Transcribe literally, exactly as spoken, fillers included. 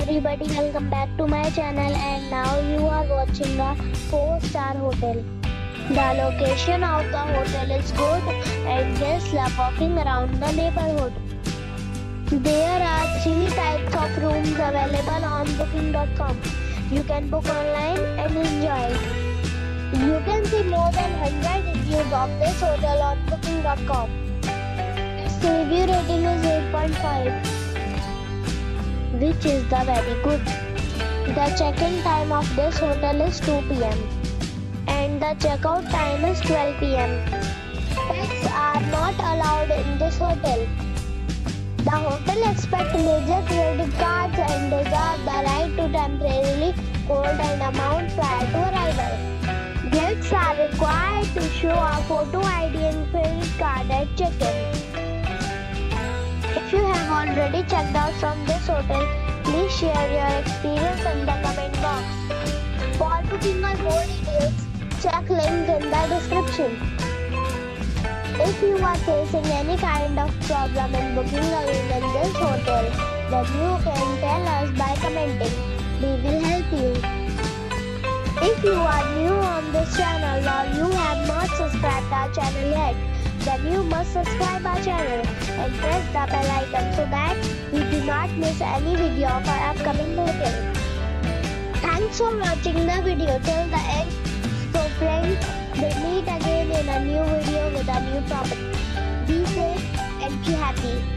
everybody, welcome back to my channel, and now you are watching a four star hotel. The location of the hotel is good and guests love walking around the neighborhood. There are three types of rooms available on booking dot com. You can book online and enjoy it. You can see more than one hundred reviews of this hotel on booking dot com. Its review rating is eight point five. Which is the very good. The check-in time of this hotel is two p m and the check-out time is twelve p m Pets are not allowed in this hotel. The hotel accepts major credit cards and reserves the right to temporarily hold an amount prior to arrival. Guests are required to show a photo I D and credit card at check-in. If you have already checked out from this hotel, please share your experience in the comment box. For booking or more details, check link in the description. If you are facing any kind of problem in booking a room in this hotel, then you can tell us by commenting. We will help you. If you are new on this channel or you have not subscribed our channel yet, then you must subscribe our channel and press the bell icon so that you do not miss any video of our upcoming hotel. Thanks for watching the video till the end. So friends, we'll meet again in a new video with a new property. Be safe and be happy.